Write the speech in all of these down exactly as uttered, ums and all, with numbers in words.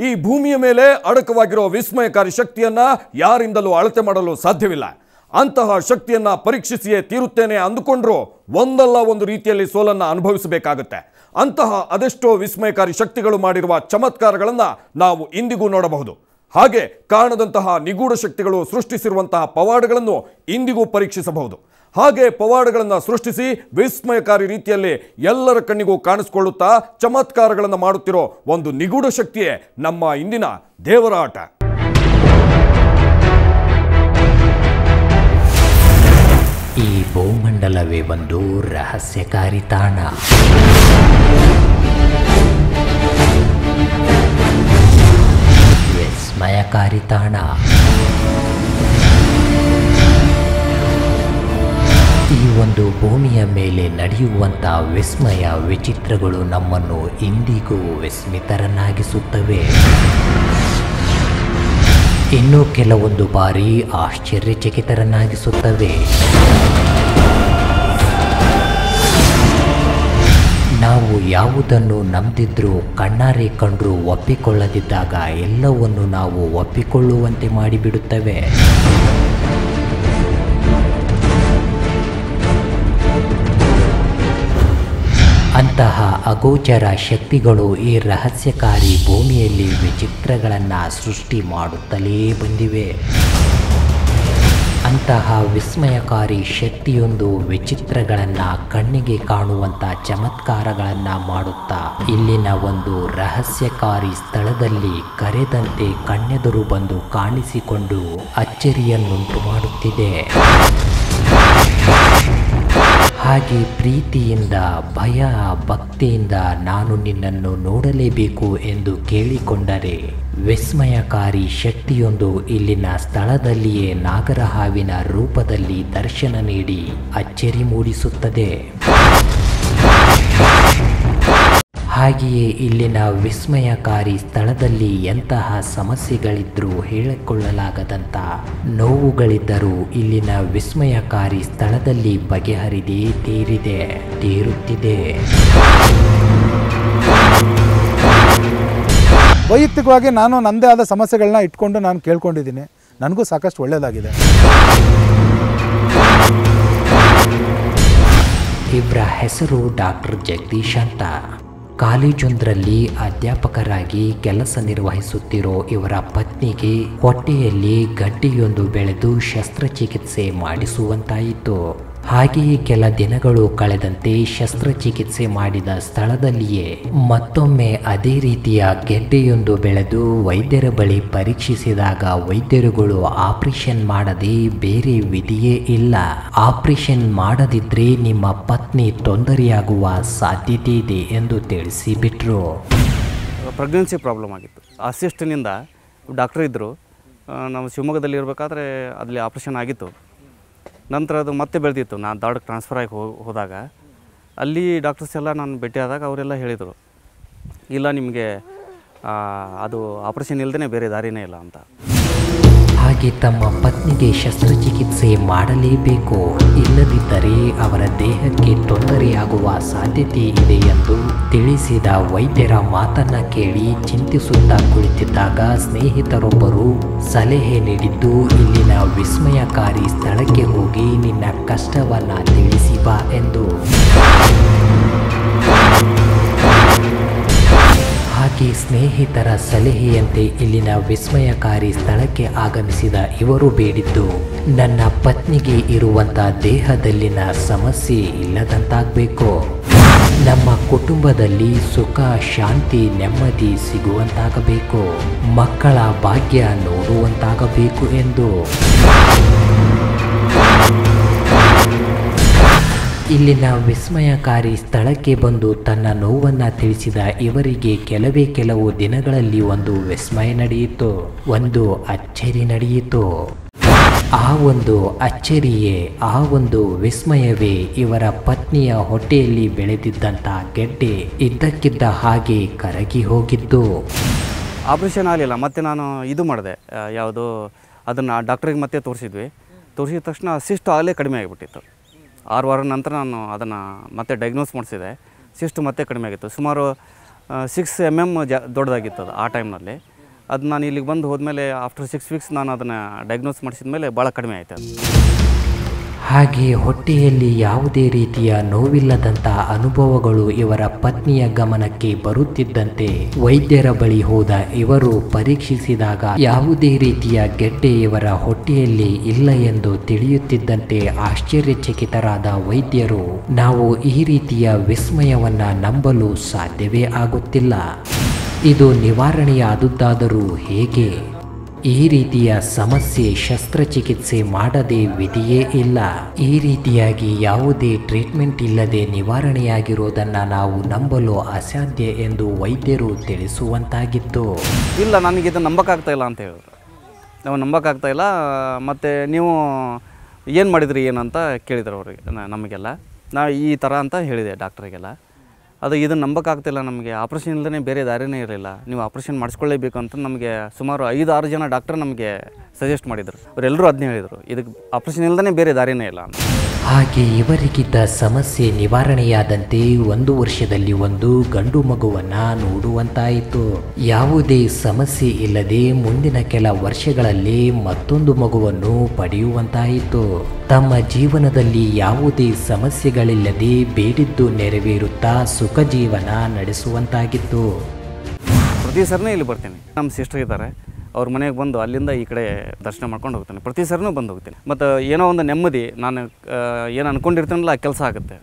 ಈ ಭೂಮಿಯ ಮೇಲೆ ಅಡಕವಾಗಿರೋ ವಿಸ್ಮಯಕಾರಿ ಶಕ್ತಿಯನ್ನ ಯಾರಿಂದಲೂ ಅಳತೆ ಮಾಡಲು ಸಾಧ್ಯವಿಲ್ಲ. ಅಂತಹ ಶಕ್ತಿಯನ್ನ ಪರೀಕ್ಷಿಸಿಯೇ ತೀರುತ್ತೇನೆ ಅಂದುಕೊಂಡ್ರು ಒಂದಲ್ಲ ಒಂದು ರೀತಿಯಲ್ಲಿ ಸೋಲನ್ನ ಅನುಭವಿಸಬೇಕಾಗುತ್ತೆ. ಅಂತಹ ಅದೆಷ್ಟೋ ವಿಸ್ಮಯಕಾರಿ ಶಕ್ತಿಗಳು ಮಾಡಿರುವ ಚಮತ್ಕಾರಗಳನ್ನ ನಾವು ಇಂದಿಗೂ ನೋಡಬಹುದು. ಹಾಗೆ ಕಾಣದಂತಹ ನಿಗೂಢ ಶಕ್ತಿಗಳು ಸೃಷ್ಟಿಸಿರುವಂತಹ ಪವಾಡಗಳನ್ನು ಇಂದಿಗೂ ಪರೀಕ್ಷಿಸಬಹುದು. ಹಾಗೆ ಪವಾಡಗಳನ್ನು ಸೃಷ್ಟಿಸಿ ವಿಸ್ಮಯಕಾರಿ ರೀತಿಯಲ್ಲಿ ಎಲ್ಲರ ಕಣ್ಣಿಗೂ ಕಾಣಿಸಿಕೊಳ್ಳುತ್ತಾ ಚಮತ್ಕಾರಗಳನ್ನು ಮಾಡುತ್ತಿರೋ ಒಂದು ನಿಗೂಢ ಶಕ್ತಿಯೇ ನಮ್ಮ ಇಂದಿನ ದೇವರ ಆಟ. ಈ ಭೂಮಂಡಲವೇ ಒಂದು ರಹಸ್ಯಕಾರಿ ತಾಣ. ವಿಸ್ಮಯಕಾರಿ ತಾಣ. ಈ ಒಂದು ಭೂಮಿಯ ಮೇಲೆ ನಡೆಯುವಂಥ ವಿಸ್ಮಯ ವಿಚಿತ್ರಗಳು ನಮ್ಮನ್ನು ಇಂದಿಗೂ ವಿಸ್ಮಿತರನ್ನಾಗಿಸುತ್ತವೆ. ಇನ್ನೂ ಕೆಲವೊಂದು ಬಾರಿ ಆಶ್ಚರ್ಯಚಕಿತರನ್ನಾಗಿಸುತ್ತವೆ. ನಾವು ಯಾವುದನ್ನು ನಂಬದಿದ್ರೂ ಕಣ್ಣಾರೆ ಕಂಡ್ರೂ ಒಪ್ಪಿಕೊಳ್ಳದಿದ್ದಾಗ ಎಲ್ಲವನ್ನು ನಾವು ಒಪ್ಪಿಕೊಳ್ಳುವಂತೆ ಮಾಡಿಬಿಡುತ್ತವೆ. ಅಂತಹ ಅಗೋಚರ ಶಕ್ತಿಗಳು ಈ ರಹಸ್ಯಕಾರಿ ಭೂಮಿಯಲ್ಲಿ ವಿಚಿತ್ರಗಳನ್ನು ಸೃಷ್ಟಿ ಮಾಡುತ್ತಲೇ ಬಂದಿವೆ. ಅಂತಹ ವಿಸ್ಮಯಕಾರಿ ಶಕ್ತಿಯೊಂದು ವಿಚಿತ್ರಗಳನ್ನು ಕಣ್ಣಿಗೆ ಕಾಣುವಂಥ ಚಮತ್ಕಾರಗಳನ್ನು ಮಾಡುತ್ತಾ ಇಲ್ಲಿನ ಒಂದು ರಹಸ್ಯಕಾರಿ ಸ್ಥಳದಲ್ಲಿ ಕರೆದಂತೆ ಕಣ್ಣೆದುರು ಬಂದು ಕಾಣಿಸಿಕೊಂಡು ಅಚ್ಚರಿಯನ್ನುಂಟು ಮಾಡುತ್ತಿದೆ. ಹಾಗೆ ಪ್ರೀತಿಯಿಂದ ಭಯ ಭಕ್ತಿಯಿಂದ ನಾನು ನಿನ್ನನ್ನು ನೋಡಲೇಬೇಕು ಎಂದು ಕೇಳಿಕೊಂಡರೆ ವಿಸ್ಮಯಕಾರಿ ಶಕ್ತಿಯೊಂದು ಇಲ್ಲಿನ ಸ್ಥಳದಲ್ಲಿಯೇ ನಾಗರಹಾವಿನ ರೂಪದಲ್ಲಿ ದರ್ಶನ ನೀಡಿ ಅಚ್ಚರಿ ಮೂಡಿಸುತ್ತದೆ. ಹಾಗೆಯೇ ಇಲ್ಲಿನ ವಿಸ್ಮಯಕಾರಿ ಸ್ಥಳದಲ್ಲಿ ಎಂತಹ ಸಮಸ್ಯೆಗಳಿದ್ರೂ ಹೇಳಿಕೊಳ್ಳಲಾಗದಂಥ ನೋವುಗಳಿದ್ದರೂ ಇಲ್ಲಿನ ವಿಸ್ಮಯಕಾರಿ ಸ್ಥಳದಲ್ಲಿ ಬಗೆಹರಿದೇ ತೀರಿದೆ ತೀರುತ್ತಿದೆ. ವೈಯಕ್ತಿಕವಾಗಿ ನಾನು ನನ್ನದೇ ಆದ ಸಮಸ್ಯೆಗಳನ್ನ ಇಟ್ಕೊಂಡು ನಾನು ಕೇಳ್ಕೊಂಡಿದ್ದೀನಿ. ನನಗೂ ಸಾಕಷ್ಟು ಒಳ್ಳೆಯದಾಗಿದೆ. ಇವರ ಹೆಸರು ಡಾಕ್ಟರ್ ಜಗದೀಶ್ ಅಂತ. ಕಾಲೇಜೊಂದರಲ್ಲಿ ಅಧ್ಯಾಪಕರಾಗಿ ಕೆಲಸ ನಿರ್ವಹಿಸುತ್ತಿರೋ ಇವರ ಪತ್ನಿಗೆ ಹೊಟ್ಟೆಯಲ್ಲಿ ಗಡ್ಡೆಯೊಂದು ಬೆಳೆದು ಶಸ್ತ್ರಚಿಕಿತ್ಸೆ ಮಾಡಿಸುವಂತಾಯಿತು. ಹಾಗೆಯೇ ಕೆಲ ದಿನಗಳು ಕಳೆದಂತೆ ಶಸ್ತ್ರಚಿಕಿತ್ಸೆ ಮಾಡಿದ ಸ್ಥಳದಲ್ಲಿಯೇ ಮತ್ತೊಮ್ಮೆ ಅದೇ ರೀತಿಯ ಗೆಡ್ಡೆಯೊಂದು ಬೆಳೆದು ವೈದ್ಯರ ಬಳಿ ಪರೀಕ್ಷಿಸಿದಾಗ ವೈದ್ಯರುಗಳು ಆಪರೇಷನ್ ಮಾಡದೆ ಬೇರೆ ವಿಧಿಯೇ ಇಲ್ಲ, ಆಪರೇಷನ್ ಮಾಡದಿದ್ರೆ ನಿಮ್ಮ ಪತ್ನಿ ತೊಂದರೆಯಾಗುವ ಸಾಧ್ಯತೆ ಇದೆ ಎಂದು ತಿಳಿಸಿಬಿಟ್ರು. ಪ್ರೆಗ್ನೆನ್ಸಿ ಪ್ರಾಬ್ಲಮ್ ಆಗಿತ್ತು. ಅಸಿಸ್ಟ್ನಿಂದ ಡಾಕ್ಟರ್ ಇದ್ದರು. ನಾವು ಶಿವಮೊಗ್ಗದಲ್ಲಿ ಇರಬೇಕಾದ್ರೆ ಅಲ್ಲಿ ಆಪ್ರೇಷನ್ ಆಗಿತ್ತು. ನಂತರ ಅದು ಮತ್ತೆ ಬೆಳೆದಿತ್ತು. ನಾನು ಧಾರವಾಡಕ್ಕೆ ಟ್ರಾನ್ಸ್ಫರ್ ಆಗಿ ಹೋದಾಗ ಅಲ್ಲಿ ಡಾಕ್ಟರ್ಸ್ ಎಲ್ಲ ನಾನು ಭೇಟಿಯಾದಾಗ ಅವರೆಲ್ಲ ಹೇಳಿದರು, ಇಲ್ಲ ನಿಮಗೆ ಅದು ಆಪರೇಷನ್ ಇಲ್ಲದೇ ಬೇರೆ ದಾರಿನೇ ಇಲ್ಲ ಅಂತ. ಹಾಗೆ ತಮ್ಮ ಪತ್ನಿಗೆ ಶಸ್ತ್ರಚಿಕಿತ್ಸೆ ಮಾಡಲೇಬೇಕು, ಇಲ್ಲದಿದ್ದರೆ ಅವರ ದೇಹಕ್ಕೆ ತೊಂದರೆಯಾಗುವ ಸಾಧ್ಯತೆ ಇದೆ ಎಂದು ತಿಳಿಸಿದ ವೈದ್ಯರ ಮಾತನ್ನ ಕೇಳಿ ಚಿಂತಿಸುತ್ತಾ ಕುಳಿತಿದ್ದಾಗ ಸ್ನೇಹಿತರೊಬ್ಬರು ಸಲಹೆ ನೀಡಿದ್ದು, ಇಲ್ಲಿನ ವಿಸ್ಮಯಕಾರಿ ಸ್ಥಳಕ್ಕೆ ಹೋಗಿ ನಿನ್ನ ಕಷ್ಟವನ್ನ ತಿಳಿಸಿ ಬಾ ಎಂದು. ಹಾಗೆ ಸ್ನೇಹಿತರ ಸಲಹೆಯಂತೆ ಇಲ್ಲಿನ ವಿಸ್ಮಯಕಾರಿ ಸ್ಥಳಕ್ಕೆ ಆಗಮಿಸಿದ ಇವರು ಬೇಡಿದ್ದು, ನನ್ನ ಪತ್ನಿಗೆ ಇರುವಂಥ ದೇಹದಲ್ಲಿನ ಸಮಸ್ಯೆ ಇಲ್ಲದಂತಾಗಬೇಕು, ನಮ್ಮ ಕುಟುಂಬದಲ್ಲಿ ಸುಖ ಶಾಂತಿ ನೆಮ್ಮದಿ ಸಿಗುವಂತಾಗಬೇಕು, ಮಕ್ಕಳ ಭಾಗ್ಯ ನೋಡುವಂತಾಗಬೇಕು ಎಂದು. ಇಲ್ಲಿನ ವಿಸ್ಮಯಕಾರಿ ಸ್ಥಳಕ್ಕೆ ಬಂದು ತನ್ನ ನೋವನ್ನು ತಿಳಿಸಿದ ಇವರಿಗೆ ಕೆಲವೇ ಕೆಲವು ದಿನಗಳಲ್ಲಿ ಒಂದು ವಿಸ್ಮಯ ನಡೆಯಿತು, ಒಂದು ಅಚ್ಚರಿ ನಡೆಯಿತು. ಆ ಒಂದು ಅಚ್ಚರಿಯೇ, ಆ ಒಂದು ವಿಸ್ಮಯವೇ ಇವರ ಪತ್ನಿಯ ಹೊಟ್ಟೆಯಲ್ಲಿ ಬೆಳೆದಿದ್ದಂಥ ಗೆಡ್ಡೆ ಇದ್ದಕ್ಕಿದ್ದ ಹಾಗೆ ಕರಗಿ ಹೋಗಿದ್ದು. ಆಪ್ರೇಷನ್ ಆಗಲಿಲ್ಲ. ಮತ್ತು ನಾನು ಇದು ಮಾಡಿದೆ, ಯಾವುದು ಅದನ್ನು ಡಾಕ್ಟ್ರಿಗೆ ಮತ್ತೆ ತೋರಿಸಿದ್ವಿ. ತೋರಿಸಿದ ತಕ್ಷಣ ಸಿಸ್ಟ್ ಆಗಲೇ ಕಡಿಮೆ ಆಗಿಬಿಟ್ಟಿತ್ತು. ಆರು ವಾರ ನಂತರ ನಾನು ಅದನ್ನು ಮತ್ತೆ ಡಯಾಗ್ನೋಸ್ ಮಾಡಿಸಿದೆ. ಸಿಸ್ಟ್ ಮತ್ತೆ ಕಡಿಮೆ ಆಗಿತ್ತು. ಸುಮಾರು ಸಿಕ್ಸ್ ಎಮ್ ಎಮ್ ಜ ದೊಡ್ಡದಾಗಿತ್ತು ಅದು ಆ ಟೈಮ್ನಲ್ಲಿ. ಅದು ನಾನು ಇಲ್ಲಿಗೆ ಬಂದು ಹೋದ್ಮೇಲೆ ಆಫ್ಟರ್ ಸಿಕ್ಸ್ ವೀಕ್ಸ್ ನಾನು ಅದನ್ನು ಡಯಾಗ್ನೋಸ್ ಮಾಡಿಸಿದ ಮೇಲೆ ಭಾಳ ಕಡಿಮೆ ಆಯಿತು ಅದು. ಹಾಗೆ ಹೊಟ್ಟೆಯಲ್ಲಿ ಯಾವುದೇ ರೀತಿಯ ನೋವಿಲ್ಲದಂಥ ಅನುಭವಗಳು ಇವರ ಪತ್ನಿಯ ಗಮನಕ್ಕೆ ಬರುತ್ತಿದ್ದಂತೆ ವೈದ್ಯರ ಬಳಿ ಹೋದ ಇವರು ಪರೀಕ್ಷಿಸಿದಾಗ ಯಾವುದೇ ರೀತಿಯ ಗೆಡ್ಡೆ ಇವರ ಹೊಟ್ಟೆಯಲ್ಲಿ ಇಲ್ಲ ಎಂದು ತಿಳಿಯುತ್ತಿದ್ದಂತೆ ಆಶ್ಚರ್ಯಚಕಿತರಾದ ವೈದ್ಯರು, ನಾವು ಈ ರೀತಿಯ ವಿಸ್ಮಯವನ್ನ ನಂಬಲು ಸಾಧ್ಯವೇ ಆಗುತ್ತಿಲ್ಲ, ಇದು ನಿವಾರಣೆಯಾದುದಾದರೂ ಹೇಗೆ? ಈ ರೀತಿಯ ಸಮಸ್ಯೆ ಶಸ್ತ್ರಚಿಕಿತ್ಸೆ ಮಾಡದೆ ವಿಧಿಯೇ ಇಲ್ಲ. ಈ ರೀತಿಯಾಗಿ ಯಾವುದೇ ಟ್ರೀಟ್ಮೆಂಟ್ ಇಲ್ಲದೆ ನಿವಾರಣೆಯಾಗಿರೋದನ್ನು ನಾವು ನಂಬಲು ಅಸಾಧ್ಯ ಎಂದು ವೈದ್ಯರು ತಿಳಿಸುವಂತಾಗಿತ್ತು. ಇಲ್ಲ, ನನಗೆ ಇದನ್ನು ನಂಬಕ್ಕಾಗ್ತಾ ಇಲ್ಲ ಅಂತ ಹೇಳಿದ್ರು. ನಾವು ನಂಬಕ್ಕಾಗ್ತಾ ಇಲ್ಲ, ಮತ್ತು ನೀವು ಏನು ಮಾಡಿದ್ರಿ ಏನಂತ ಕೇಳಿದ್ರು ಅವರಿಗೆ, ನಮಗೆಲ್ಲ. ನಾ ಈ ಥರ ಅಂತ ಹೇಳಿದೆ ಡಾಕ್ಟ್ರಿಗೆಲ್ಲ. ಅದು ಇದನ್ನು ನಂಬಕ್ಕಾಗ್ತಿಲ್ಲ, ನಮಗೆ ಆಪ್ರೇಷನ್ ಇಲ್ಲದೇ ಬೇರೆ ದಾರಿನೇ ಇರಲಿಲ್ಲ, ನೀವು ಆಪ್ರೇಷನ್ ಮಾಡಿಸ್ಕೊಳ್ಳೇಬೇಕು ಅಂತ ನಮಗೆ ಸುಮಾರು ಐದು ಆರು ಜನ ಡಾಕ್ಟರ್ ನಮಗೆ ಸಜೆಸ್ಟ್ ಮಾಡಿದರು. ಅವರೆಲ್ಲರೂ ಅದನ್ನೇ ಹೇಳಿದರು, ಇದಕ್ಕೆ ಆಪ್ರೇಷನ್ ಇಲ್ಲದೇ ಬೇರೆ ದಾರಿನೇ ಇಲ್ಲ ಅಂತ. ಹಾಗೆ ಇವರಿಗಿದ್ದ ಸಮಸ್ಯೆ ನಿವಾರಣೆಯಾದಂತೆ ಒಂದು ವರ್ಷದಲ್ಲಿ ಒಂದು ಗಂಡು ಮಗುವನ್ನು ನೋಡುವಂತಾಯಿತು. ಯಾವುದೇ ಸಮಸ್ಯೆ ಇಲ್ಲದೆ ಮುಂದಿನ ಕೆಲ ವರ್ಷಗಳಲ್ಲಿ ಮತ್ತೊಂದು ಮಗುವನ್ನು ಪಡೆಯುವಂತಾಯಿತು. ತಮ್ಮ ಜೀವನದಲ್ಲಿ ಯಾವುದೇ ಸಮಸ್ಯೆಗಳಿಲ್ಲದೆ ಬೇಡಿದ್ದು ನೆರವೇರುತ್ತಾ ಸುಖ ಜೀವನ ನಡೆಸುವಂತಾಗಿತ್ತು. ಪ್ರತಿ ಸರ್ನೇ ಇಲ್ಲಿ ಬರ್ತೀನಿ. ನಮ್ಮ ಸಿಸ್ಟರ್ ಇದ್ದಾರೆ, ಅವ್ರ ಮನೆಗೆ ಬಂದು ಅಲ್ಲಿಂದ ಈ ಕಡೆ ದರ್ಶನ ಮಾಡ್ಕೊಂಡು ಹೋಗ್ತೇನೆ. ಪ್ರತಿ ಸರ್ನೂ ಬಂದು ಹೋಗ್ತೀನಿ. ಮತ್ತು ಏನೋ ಒಂದು ನೆಮ್ಮದಿ, ನಾನು ಏನು ಅಂದ್ಕೊಂಡಿರ್ತೀನಲ್ಲ ಆ ಕೆಲಸ ಆಗುತ್ತೆ.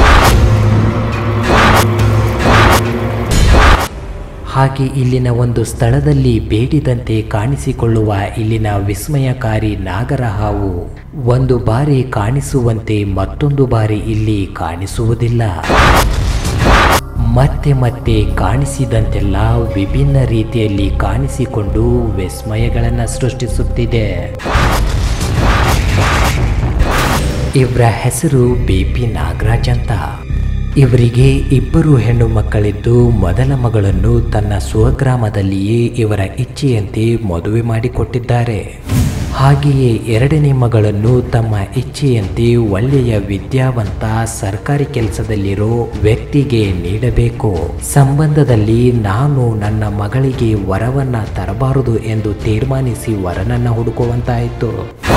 ಹಾಗೆ ಇಲ್ಲಿನ ಒಂದು ಸ್ಥಳದಲ್ಲಿ ಬೇಡಿದಂತೆ ಕಾಣಿಸಿಕೊಳ್ಳುವ ಇಲ್ಲಿನ ವಿಸ್ಮಯಕಾರಿ ನಾಗರ ಹಾವು ಒಂದು ಬಾರಿ ಕಾಣಿಸುವಂತೆ ಮತ್ತೊಂದು ಬಾರಿ ಇಲ್ಲಿ ಕಾಣಿಸುವುದಿಲ್ಲ. ಮತ್ತೆ ಮತ್ತೆ ಕಾಣಿಸಿದಂತೆಲ್ಲ ವಿಭಿನ್ನ ರೀತಿಯಲ್ಲಿ ಕಾಣಿಸಿಕೊಂಡು ವಿಸ್ಮಯಗಳನ್ನು ಸೃಷ್ಟಿಸುತ್ತಿದೆ. ಇವರ ಹೆಸರು ಬೇಬಿ ನಾಗರಾಜ್ ಅಂತ. ಇವರಿಗೆ ಇಬ್ಬರು ಹೆಣ್ಣು ಮಕ್ಕಳಿದ್ದು ಮೊದಲ ಮಗಳನ್ನು ತನ್ನ ಸ್ವಗ್ರಾಮದಲ್ಲಿಯೇ ಇವರ ಇಚ್ಛೆಯಂತೆ ಮದುವೆ ಮಾಡಿಕೊಟ್ಟಿದ್ದಾರೆ. ಹಾಗೆಯೇ ಎರಡನೇ ಮಗಳನ್ನು ತಮ್ಮ ಇಚ್ಛೆಯಂತೆ ಒಳ್ಳೆಯ ವಿದ್ಯಾವಂತ ಸರ್ಕಾರಿ ಕೆಲಸದಲ್ಲಿರೋ ವ್ಯಕ್ತಿಗೆ ನೀಡಬೇಕು. ಸಂಬಂಧದಲ್ಲಿ ನಾನು ನನ್ನ ಮಗಳಿಗೆ ವರವನ್ನ ತರಬಾರದು ಎಂದು ತೀರ್ಮಾನಿಸಿ ವರನನ್ನ ಹುಡುಕುವಂತಾಯಿತು.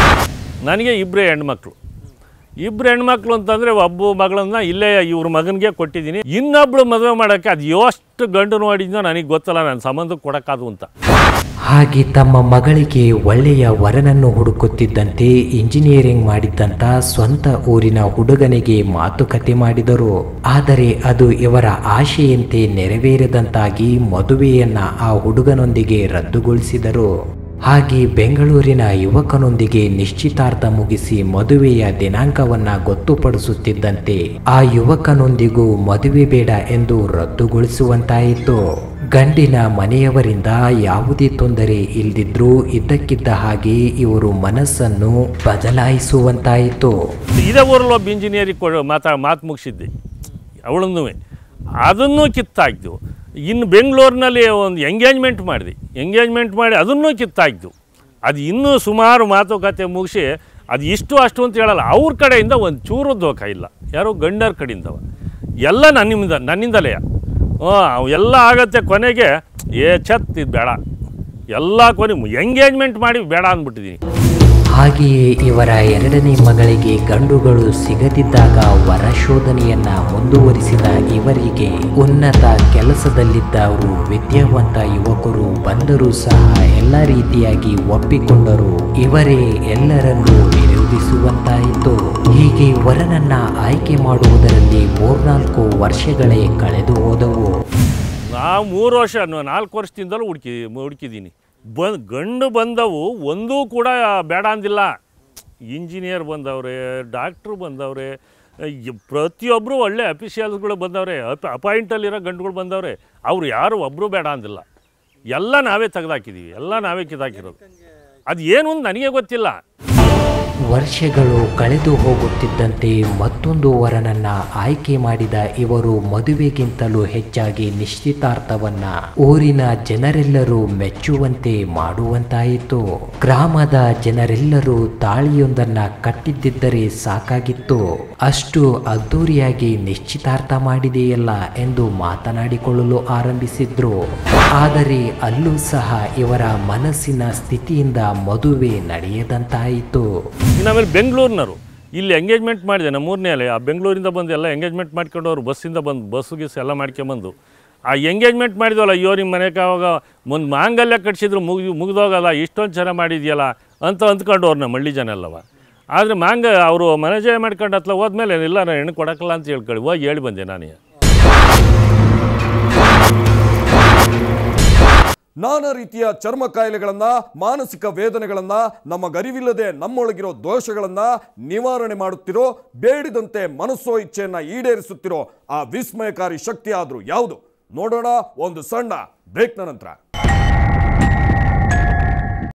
ನನಗೆ ಇಬ್ಬರೇ ಹೆಣ್ಮಕ್ಳು. ಇಬ್ಬರು ಹೆಣ್ಮಕ್ಳು ಅಂತಂದರೆ ಒಬ್ಬ ಮಗಳನ್ನ ಇಲ್ಲೇ ಇವ್ರ ಮಗನಿಗೆ ಕೊಟ್ಟಿದ್ದೀನಿ. ಇನ್ನೊಬ್ಳು ಮದುವೆ ಮಾಡೋಕ್ಕೆ ಅದು ಎಷ್ಟು ಗಂಡು ನೋಡಿದ್ನೋ ನನಗೆ ಗೊತ್ತಲ್ಲ, ನನ್ನ ಸಂಬಂಧಕ್ಕೆ ಕೊಡೋಕ್ಕಾದು ಅಂತ. ಹಾಗೆ ತಮ್ಮ ಮಗಳಿಗೆ ಒಳ್ಳೆಯ ವರನನ್ನು ಹುಡುಕುತ್ತಿದ್ದಂತೆ ಇಂಜಿನಿಯರಿಂಗ್ ಮಾಡಿದ್ದಂಥ ಸ್ವಂತ ಊರಿನ ಹುಡುಗನಿಗೆ ಮಾತುಕತೆ ಮಾಡಿದರು. ಆದರೆ ಅದು ಇವರ ಆಶೆಯಂತೆ ನೆರವೇರದಂತಾಗಿ ಮದುವೆಯನ್ನ ಆ ಹುಡುಗನೊಂದಿಗೆ ರದ್ದುಗೊಳಿಸಿದರು. ಹಾಗೆ ಬೆಂಗಳೂರಿನ ಯುವಕನೊಂದಿಗೆ ನಿಶ್ಚಿತಾರ್ಥ ಮುಗಿಸಿ ಮದುವೆಯ ದಿನಾಂಕವನ್ನ ಗೊತ್ತುಪಡಿಸುತ್ತಿದ್ದಂತೆ ಆ ಯುವಕನೊಂದಿಗೂ ಮದುವೆ ಬೇಡ ಎಂದು ರದ್ದುಗೊಳಿಸುವಂತಾಯಿತು. ಗಂಡಿನ ಮನೆಯವರಿಂದ ಯಾವುದೇ ತೊಂದರೆ ಇಲ್ದಿದ್ರೂ ಇದ್ದಕ್ಕಿದ್ದ ಹಾಗೆ ಇವರು ಮನಸ್ಸನ್ನು ಬದಲಾಯಿಸುವಂತಾಯಿತು. ಇದೇ ಊರಲ್ಲಿ ಒಬ್ಬ ಇಂಜಿನಿಯರಿಗೆ ಕೊಡ ಮಾತಾ ಮಾತು ಮುಗಿಸಿದ್ದೆ, ಅವಳನ್ನೂ ಅದನ್ನೂ ಕಿತ್ತಾಕ್ದು. ಇನ್ನು ಬೆಂಗಳೂರಿನಲ್ಲಿ ಒಂದು ಎಂಗೇಜ್ಮೆಂಟ್ ಮಾಡಿದೆ, ಎಂಗೇಜ್ಮೆಂಟ್ ಮಾಡಿ ಅದನ್ನೂ ಕಿತ್ತಾಕ್ದು. ಅದು ಇನ್ನೂ ಸುಮಾರು ಮಾತುಕತೆ ಮುಗಿಸಿ ಅದು ಇಷ್ಟು ಅಷ್ಟು ಅಂತ ಹೇಳಲ್ಲ, ಅವ್ರ ಕಡೆಯಿಂದ ಒಂದು ಚೂರು ದೋಖ ಇಲ್ಲ, ಯಾರೋ ಗಂಡರ ಕಡೆಯಿಂದವ ಎಲ್ಲ ನನ್ನಿಂದ ನನ್ನಿಂದಲೇ ಹಾಂ ಎಲ್ಲ ಆಗತ್ತೆ. ಕೊನೆಗೆ ಏ ಛತ್ ಇದು ಬೇಡ, ಎಲ್ಲ ಕೊನೆ ಎಂಗೇಜ್ಮೆಂಟ್ ಮಾಡಿ ಬೇಡ ಅಂದ್ಬಿಟ್ಟಿದ್ದೀನಿ. ಹಾಗೆಯೇ ಇವರ ಎರಡನೇ ಮಗಳಿಗೆ ಗಂಡುಗಳು ಸಿಗದಿದ್ದಾಗ ವರ ಶೋಧನೆಯನ್ನ ಮುಂದುವರಿಸಿದ ಇವರಿಗೆ ಉನ್ನತ ಕೆಲಸದಲ್ಲಿದ್ದವರು ವಿದ್ಯಾವಂತ ಯುವಕರು ಬಂದರೂ ಸಹ ಎಲ್ಲ ರೀತಿಯಾಗಿ ಒಪ್ಪಿಕೊಂಡರು. ಇವರೇ ಎಲ್ಲರನ್ನೂ ವಿರೋಧಿಸುವಂತಾಯಿತು. ಹೀಗೆ ವರನನ್ನ ಆಯ್ಕೆ ಮಾಡುವುದರಲ್ಲಿ ಮೂರ್ನಾಲ್ಕು ವರ್ಷಗಳೇ ಕಳೆದು ಹೋದವು. ನಾವು ಮೂರು ವರ್ಷ ನಾಲ್ಕು ವರ್ಷದಿಂದಲೂ ಹುಡುಕಿ ಹುಡುಕಿದ್ದೀನಿ. ಬಂದು ಗಂಡು ಬಂದವು ಒಂದೂ ಕೂಡ ಬೇಡ ಅಂದಿಲ್ಲ. ಇಂಜಿನಿಯರ್ ಬಂದವ್ರೆ, ಡಾಕ್ಟ್ರು ಬಂದವ್ರೆ, ಪ್ರತಿಯೊಬ್ಬರು ಒಳ್ಳೆ ಅಫಿಷಿಯಲ್ಸ್ಗಳು ಬಂದವ್ರೆ, ಅಪ್ ಅಪಾಯಿಂಟಲ್ಲಿರೋ ಗಂಡುಗಳು ಬಂದವ್ರೆ, ಅವರು ಯಾರು ಒಬ್ಬರು ಬೇಡ ಅಂದಿಲ್ಲ. ಎಲ್ಲ ನಾವೇ ತೆಗೆದಾಕಿದ್ದೀವಿ, ಎಲ್ಲ ನಾವೇ ಕಿತ್ತಾಕಿರೋದು. ಅದು ಏನು ಅಂತ ನನಗೆ ಗೊತ್ತಿಲ್ಲ. ವರ್ಷಗಳು ಕಳೆದು ಹೋಗುತ್ತಿದ್ದಂತೆ ಮತ್ತೊಂದು ವರನನ್ನ ಆಯ್ಕೆ ಮಾಡಿದ ಇವರು ಮದುವೆಗಿಂತಲೂ ಹೆಚ್ಚಾಗಿ ನಿಶ್ಚಿತಾರ್ಥವನ್ನ ಊರಿನ ಜನರೆಲ್ಲರೂ ಮೆಚ್ಚುವಂತೆ ಮಾಡುವಂತಾಯಿತು. ಗ್ರಾಮದ ಜನರೆಲ್ಲರೂ ತಾಳಿಯೊಂದನ್ನ ಕಟ್ಟಿದ್ದಿದ್ದರೆ ಸಾಕಾಗಿತ್ತು, ಅಷ್ಟು ಅದ್ದೂರಿಯಾಗಿ ನಿಶ್ಚಿತಾರ್ಥ ಮಾಡಿದೆಯಲ್ಲ ಎಂದು ಮಾತನಾಡಿಕೊಳ್ಳಲು ಆರಂಭಿಸಿದ್ರು. ಆದರೆ ಅಲ್ಲೂ ಸಹ ಇವರ ಮನಸ್ಸಿನ ಸ್ಥಿತಿಯಿಂದ ಮದುವೆ ನಡೆಯದಂತಾಯಿತು. ಆಮೇಲೆ ಬೆಂಗಳೂರಿನವರು ಇಲ್ಲಿ ಎಂಗೇಜ್ಮೆಂಟ್ ಮಾಡಿದೆ ನಮ್ಮೂರನೇ ಅಲ್ಲೇ, ಆ ಬೆಂಗಳೂರಿಂದ ಬಂದು ಎಲ್ಲ ಎಂಗೇಜ್ಮೆಂಟ್ ಮಾಡ್ಕೊಂಡು ಅವರು ಬಸ್ಸಿಂದ ಬಂದು ಬಸ್ಸು ಗಿಸ್ ಎಲ್ಲ ಮಾಡ್ಕೊಂಬಂದು ಆ ಎಂಗೇಜ್ಮೆಂಟ್ ಮಾಡಿದ್ವಲ್ಲ, ಅಯ್ಯೋ ನಿಮ್ಮ ಮನೆಗೆ ಅವಾಗ ಒಂದು ಮಾಂಗಲ್ಯ ಕಟ್ಸಿದ್ರು ಮುಗಿ ಮುಗಿದೋಗಲ್ಲ, ಇಷ್ಟೊಂದು ಚೆನ್ನಾಗಿ ಮಾಡಿದ್ಯಲ್ಲ ಅಂತ ಅಂದ್ಕೊಂಡು ಅವ್ರು ನಮ್ಮ ಹಳ್ಳಿ ಜನ ಅಲ್ಲವ. ಆದರೆ ಮಾಂಗ ಅವರು ಮನೆಜಯ ಮಾಡ್ಕೊಂಡು ಹತ್ಲ ಹೋದ್ಮೇಲೆ ಇಲ್ಲ ನಾನು ಹೆಣ್ಣು ಕೊಡೋಕ್ಕಲ್ಲ ಅಂತ ಹೇಳ್ಕೊಳ್ಳಿ ಹೋಗಿ ಹೇಳಿ ಬಂದೆ ನಾನೇ. ನಾನಾ ರೀತಿಯ ಚರ್ಮ ಕಾಯಿಲೆಗಳನ್ನು, ಮಾನಸಿಕ ವೇದನೆಗಳನ್ನು, ನಮಗರಿವಿಲ್ಲದೆ ನಮ್ಮೊಳಗಿರೋ ದೋಷಗಳನ್ನು ನಿವಾರಣೆ ಮಾಡುತ್ತಿರೋ, ಬೇಡಿದಂತೆ ಮನಸ್ಸೋ ಇಚ್ಛೆಯನ್ನು ಈಡೇರಿಸುತ್ತಿರೋ ಆ ವಿಸ್ಮಯಕಾರಿ ಶಕ್ತಿ ಆದರೂ ಯಾವುದು? ನೋಡೋಣ ಒಂದು ಸಣ್ಣ ಬ್ರೇಕ್ನ ನಂತರ.